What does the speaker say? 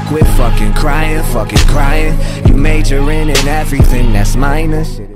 quit fucking crying, You majoring in everything that's minor.